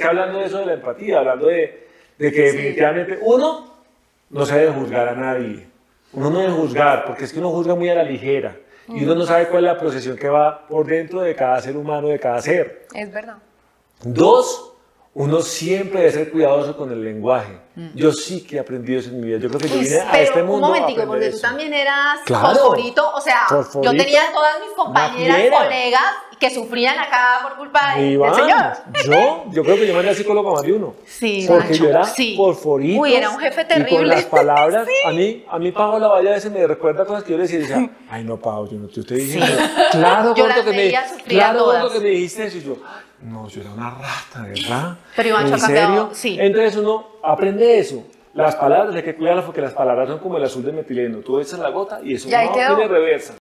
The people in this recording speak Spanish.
que hablando de eso de la empatía, hablando de que definitivamente uno no se debe juzgar a nadie. Uno no debe juzgar, porque es que uno juzga muy a la ligera. Y uno no sabe cuál es la procesión que va por dentro de cada ser humano, de cada ser. Es verdad. Dos, uno siempre debe ser cuidadoso con el lenguaje. Yo sí que he aprendido eso en mi vida. Yo creo que yo vine a este mundo un momentico, a porque aprender tú eso. también eras Claro. fosforito. O sea, Fosforito. yo tenía todas mis compañeras, Una fiera. colegas que sufrían acá por culpa del Iván, señor. yo creo que yo mandé al psicólogo más de uno. Sí, porque macho, yo era sí. fosforito. Uy, era un jefe Y con terrible. las palabras, Sí. a mí Paola Valle a veces me recuerda cosas que yo le decía, y decía, ay no, Pau, yo no te estoy diciendo. Sí. Claro, Yo gordo, las que veía me, sufrir claro, todas. gordo, que me dijiste eso. Y yo, ay, no, yo era una rata, ¿verdad? Pero Iván, ¿En yo ha cambiado, serio? sí. Entonces uno aprende eso. Las palabras hay que cuidarlas porque las palabras son como el azul de metileno. Tú echas la gota y eso Y ahí no quedó. tiene reversa.